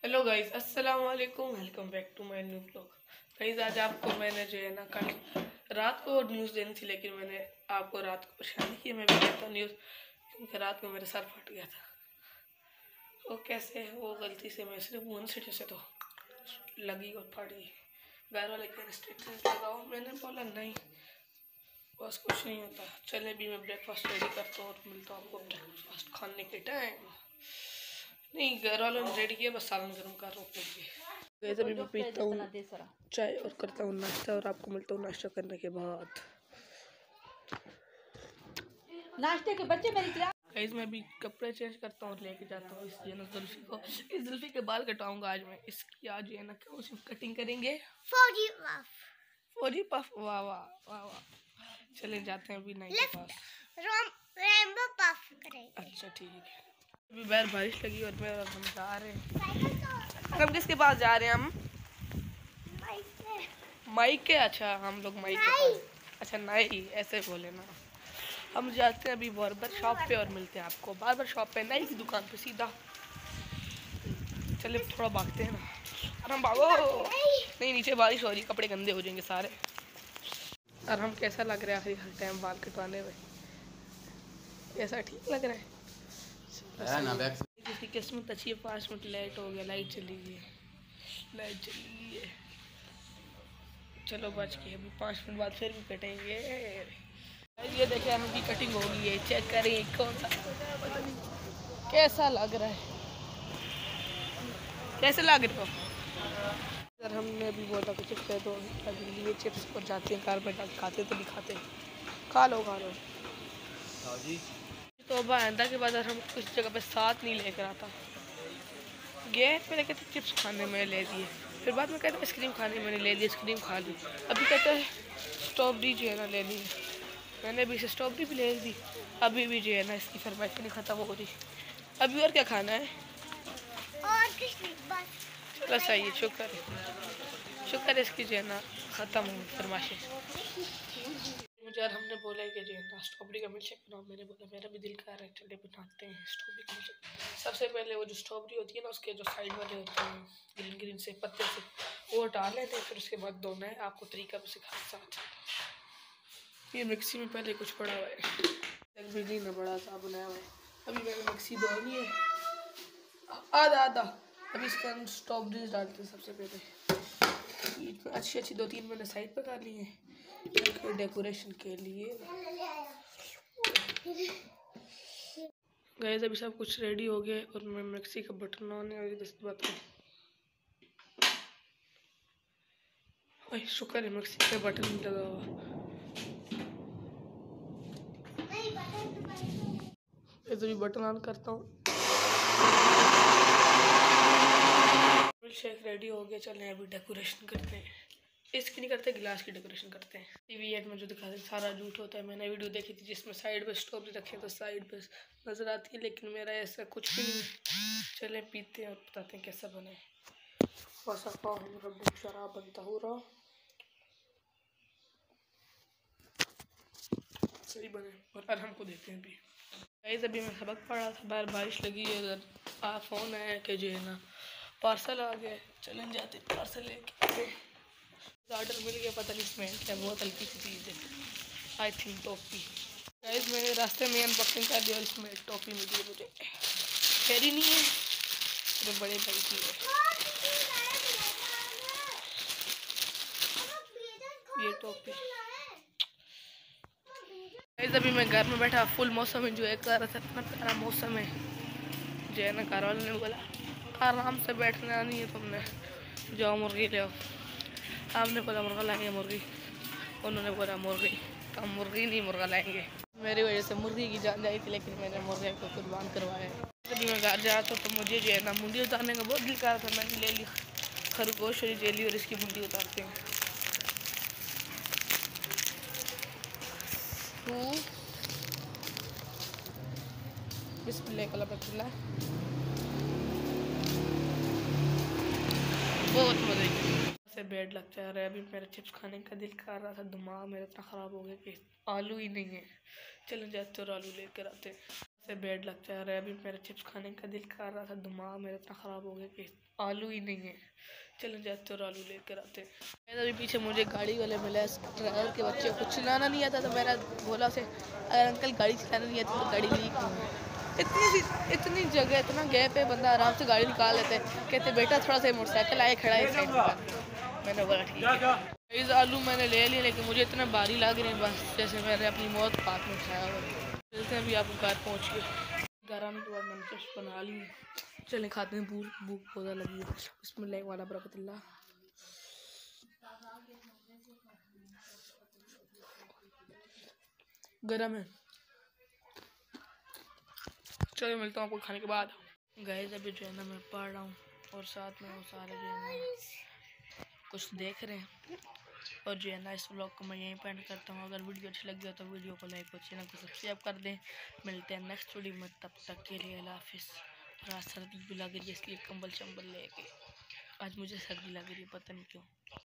Hello guys, अस्सलाम वालेकुम। Welcome back to my new blog. Guys, आज आपको मैंने जो है ना कल रात को न्यूज़ देनी थी, लेकिन मैंने आपको रात को परेशान किया। मैं भी देता न्यूज़ क्योंकि रात को मेरे सर फट गया था। वो कैसे वो गलती से मैं सिर्फ वन सीट से तो लगी और फट गई। घर वाले कह रिस्ट्रिक्शन लगाओ, मैंने बोला नहीं, बस कुछ नहीं होता। चले भी मैं ब्रेकफास्ट रेडी करता हूँ और मिलता हूँ आपको ब्रेकफास्ट खाने के टाइम। नहीं, घर वालों ने रेडी किया, बस सालन गर्म कर रोक लेंगे। अभी मैं पीता हूँ चाय और करता हूँ नाश्ता और आपको मिलता हूँ नाश्ता करने के बाद। नाश्ते के बच्चे मेरी क्लास। गाइस, मैं अभी कपड़े चेंज करता हूँ और लेके जाता हूँ इस जुल्फी को। इस जुल्फी के बाल कटाऊंगा आज मैं। इसकी आज है ना क्या उसकी कटिंग करेंगे, फौजी पफ। वाह वाह वाह वाह। चले जाते हैं अभी नाई के पास, रेनबो पफ करेंगे। अच्छा ठीक है। अभी बाहर बारिश लगी और हम जा रहे हैं। हम किसके पास जा रहे हैं? हम माइक के। अच्छा, हम लोग माइक के पास। अच्छा नहीं, ऐसे बोले ना। हम जाते हैं अभी बार्बर शॉप पे और मिलते हैं आपको बार्बर शॉप पे, नाई की दुकान पे सीधा। चले थोड़ा भागते हैं ना। और हम भागो नहीं, नीचे बारिश हो रही, कपड़े गंदे हो जाएंगे सारे। और हम कैसा लग रहा है हर टाइम बाल कटवाने में? ऐसा ठीक लग रहा है ना? जिसकी किस्मत अच्छी है 5 मिनट लेट हो गया, लाइट चली गई है। चलो बच के अभी 5 मिनट बाद फिर भी कटेंगे। ये देखिए अभी कटिंग हो गई है, चेक करें कौन सा पता नहीं कैसा लग रहा है। कैसे लग रहे हो? अगर हमने अभी बोला कि चिप्स है तो अभी लिए चिप्स और जाते हैं कार में, खाते तो नहीं खाते। खा लो तो आइंदा के बाद हम कुछ जगह पे साथ नहीं लेकर आता। गए पहले कहते चिप्स खाने में ले दिए, फिर बाद में कहते आइसक्रीम खाने मैंने ले ली, आइसक्रीम खा ली। अभी कहते हैं स्ट्रॉबेरी जो है ना ले ली, मैंने अभी से स्ट्रॉबेरी भी ले ली। अभी भी जो है ना इसकी फरमाइश नहीं ख़त्म हो रही। अभी और क्या खाना है? और कुछ नहीं, बस चलो सही है, शुक्र है इसकी जो है ना ख़त्म हो फरमाइशें। मुझे यार हमने बोला है कि जो है ना स्ट्रॉबेरी का मिल्क शेक बनाओ। मैंने बोला मेरा भी दिल कर रहा है, चले बनाते हैं स्ट्रॉबेरी का मिल्क शेक। सबसे पहले वो जो स्ट्रॉबेरी होती है ना, उसके जो साइड वाले होते हैं ग्रीन ग्रीन से पत्ते से, वो हटा लेते हैं। फिर उसके बाद धोना है, आपको तरीका भी सिखा साथ। ये मिक्सी में पहले कुछ पड़ा हुआ है, तक भी नहीं बड़ा सा बनाया हुआ है। अभी मैंने मिक्सी धोनी है आधा। अभी इसके अंदर स्ट्रॉबेरीज डालते हैं सबसे पहले। अच्छी 2-3 मैंने साइड पर कर ली है डेकोरेशन के लिए। गाइस, अभी सब कुछ रेडी हो गया और मैं मिक्सी का बटन ऑन है। शुक्र है मिक्सी का बटन नहीं लगा हुआ। अभी बटन ऑन करता हूँ। मिल्क शेक रेडी हो गया। चलें अभी डेकोरेशन करते हैं। इसकी नहीं करते, गिलास की डेकोरेशन करते हैं। टीवी एड में जो दिखाते सारा झूठ होता है। मैंने वीडियो देखी थी जिसमें साइड पे स्ट्रॉबेरी रखे तो साइड पे नज़र आती है, लेकिन मेरा ऐसा कुछ भी नहीं। चले पीते हैं और बताते हैं कैसा बने। शराब बनता हो रहा सही बने और हमको देते हैं भी। अभी मैं सबक पढ़ा था, बाहर बारिश लगी है, उधर फ़ोन आया कि जो है ना पार्सल आ गया। चलें जाते पार्सल लेके। ऑर्डर मिल गया, पता नहीं इसमें क्या, बहुत हल्की सी चीज़ है, आई थिंक टॉफ़ी। गाइस, मैंने रास्ते में अनबॉक्सिंग कर दिया और इसमें टॉफ़ी मिली है मुझे। कैरी नहीं है, तो बड़े भाई की है ये टॉफ़ी। गाइस, अभी मैं घर में बैठा फुल मौसम एंजॉय कर रहा था। इतना प्यारा मौसम है जो है ना। घर वालों ने बोला आराम से बैठना नहीं है तुमने, जाओ मुर्गी ले आओ। आपने बोला मुर्गा लाएंगे, मुर्गी। उन्होंने बोला मुर्गी, तो हम मुर्गी नहीं मुर्गा लाएंगे। मेरी वजह से मुर्गी की जान जाई थी, लेकिन मैंने मुर्गे को कुर्बान करवाया। जब मैं घर जाता तो मुझे जो है ना मुंडी उतारने का बहुत दिल कर रहा था। मैंने ले ली खरगोश और जेली और इसकी मुंडी उतारते हैं। बिस्मिल्लाह बहुत मज़े से बेड लगता है। अभी मेरा चिप्स खाने का दिल कर रहा था, दिमाग मेरा इतना ख़राब हो गया कि आलू ही नहीं है। चलें जाते और आलू लेकर आते। से बेड लगता है। अभी मेरा चिप्स खाने का दिल कर रहा था, दिमाग मेरा इतना ख़राब हो गया कि आलू ही नहीं है। चलो जाते और आलू लेकर आते हैं। अभी पीछे मुझे गाड़ी वाले मिला, ड्राइवर के बच्चे को चलाना नहीं आता, तो मेरा बोला उसे अगर अंकल गाड़ी चलाना नहीं आती तो गाड़ी लीक हो। इतनी जगह, इतना गैप है, बंदा आराम से गाड़ी निकाल लेता है। कहते बेटा थोड़ा सा मोटरसाइकिल आए खड़ा है साइड में। मैंने बोला ठीक है। इस आलू मैंने ले लिए, लेकिन मुझे इतना भारी लग रही है, बस जैसे मैंने अपनी मौत हाथ में उठाया हुआ। चलते हैं अभी आप घर पहुँच के। घर आने के बाद मैंने चिप्स बना ली। चले खाते हैं, भूख पौधा लगी है। बिस्मिल्लाह वाला बरकतुल्लाह। गरम है। चलो मिलता हूँ आपको खाने के बाद। गाइस अभी जो है ना मैं पढ़ रहा हूँ और साथ में वो सारे जो है ना कुछ देख रहे हैं। और जो है ना इस व्लॉग को मैं यहीं पे एंड करता हूँ। अगर वीडियो अच्छी लगी हो तो वीडियो को लाइक और चैनल को सब्सक्राइब कर दें। मिलते हैं नेक्स्ट वीडियो में, तब तक के लिए अल्लाह हाफिज़। रात सर्दी भी लग रही है, इसलिए कंबल चंबल लेके। आज मुझे सर्दी लग रही है, पता नहीं क्यों।